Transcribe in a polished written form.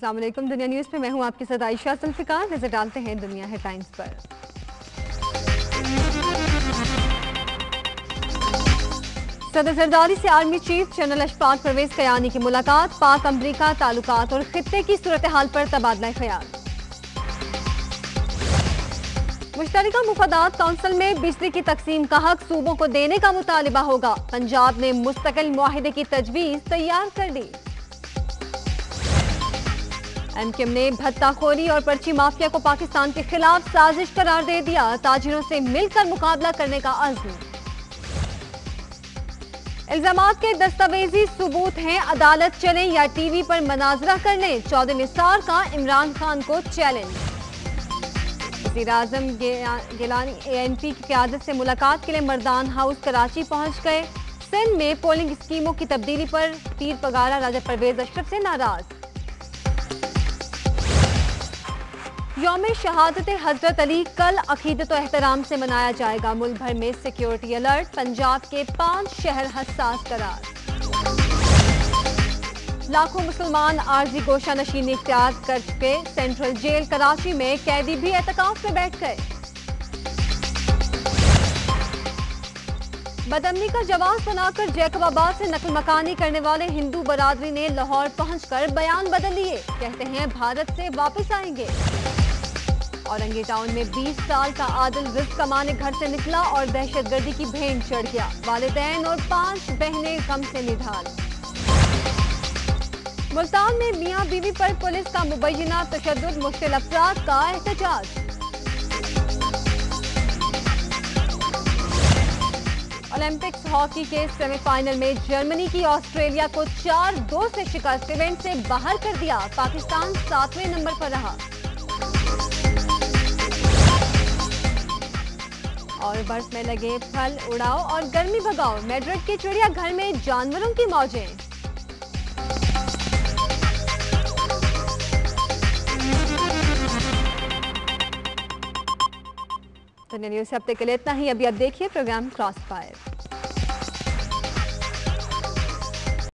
अस्सलाम वालेकुम। दुनिया न्यूज़ में मैं हूं आपके साथ आयशा जुल्फिकार। नजर डालते हैं दुनिया हेडलाइंस पर। सदर जरदारी से army chief general Ashfaq Parvez Kayani की मुलाकात, पाक अमरीका ताल्लुकात और खित्ते की सूरत हाल पर तबादला ख्याल। मुश्तरका मुफादात काउंसिल में बिजली की तकसीम का हक सूबों को देने का मुतालिबा होगा। पंजाब ने मुस्तकिल मुआहिदे की तजवीज तैयार कर दी। एमक्यूएम ने भत्ताखोरी और पर्ची माफिया को पाकिस्तान के खिलाफ साजिश करार दे दिया। ताजिरों से मिलकर मुकाबला करने का अज़्म। इल्जामात के दस्तावेजी सबूत हैं, अदालत चले या टीवी पर मनाजरा कर लें। चौधरी निसार का इमरान खान को चैलेंज। वज़ीर आज़म गिलानी एएनपी की क़यादत से मुलाकात के लिए मर्दान हाउस कराची पहुंच गए। सिंध में पोलिंग स्कीमों की तब्दीली पर पीर पगारा राजा परवेज अशरफ से नाराज। यौम शहादत हजरत अली कल अकीदत व एहतराम से मनाया जाएगा। मुल्क भर में सिक्योरिटी अलर्ट, पंजाब के 5 शहर हसास करार। लाखों मुसलमान आर्जी गोशा नशीनी इख्तियार कर चुके। सेंट्रल जेल कराची में कैदी भी एहतिकाफ में बैठ गए। बदअमनी का जवाब बनाकर जैकबाबाद से नकल मकानी करने वाले हिंदू बरादरी ने लाहौर पहुंचकर बयान बदल लिए। कहते हैं भारत से वापस आएंगे। औरंगी टाउन में 20 साल का आदिल रिस्क कमाने घर से निकला और दहशतगर्दी की भेंट चढ़ गया। वालिदैन और 5 बहनें गम से निढाल। मुल्तान में मियां बीवी पर पुलिस का मुबैना तशद्दुद, मुश्तिल अफराद का एहतजाज। ओलंपिक्स हॉकी के सेमीफाइनल में जर्मनी की ऑस्ट्रेलिया को 4-2 से शिकस्त, इवेंट से बाहर कर दिया। पाकिस्तान 7वें नंबर पर रहा। और बर्फ में लगे फल उड़ाओ और गर्मी भगाओ। मैड्रिड के चिड़ियाघर में जानवरों की मौजें। दुनिया न्यूज़ से अब तक के लिए इतना ही। अभी आप देखिए प्रोग्राम क्रॉस फायर।